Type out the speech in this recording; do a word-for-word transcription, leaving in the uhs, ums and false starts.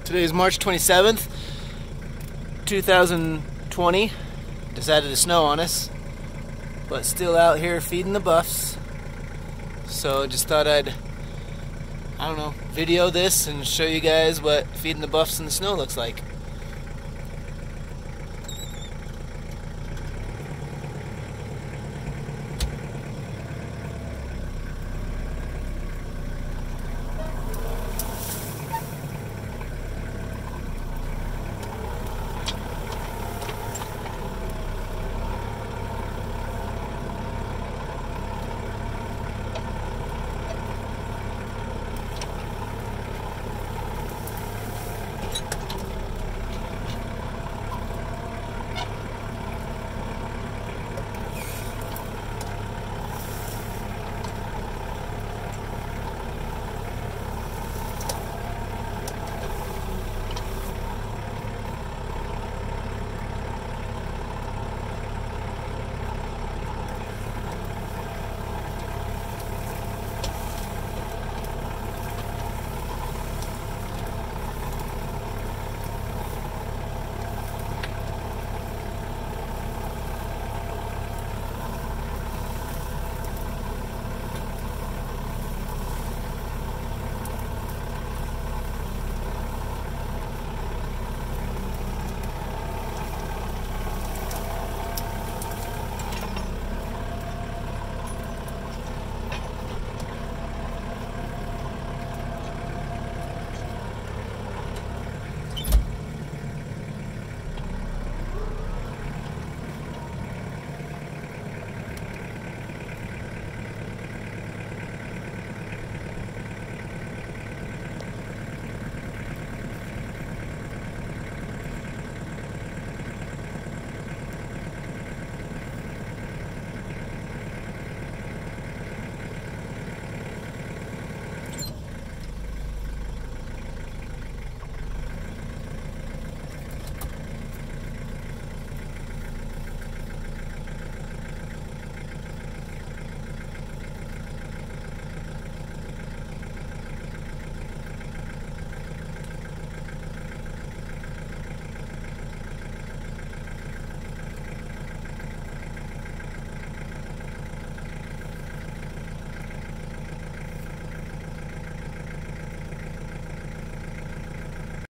Today is March twenty-seventh, two thousand twenty. Decided to snow on us, but still out here feeding the buffs. So just thought I'd, I don't know, video this and show you guys what feeding the buffs in the snow looks like.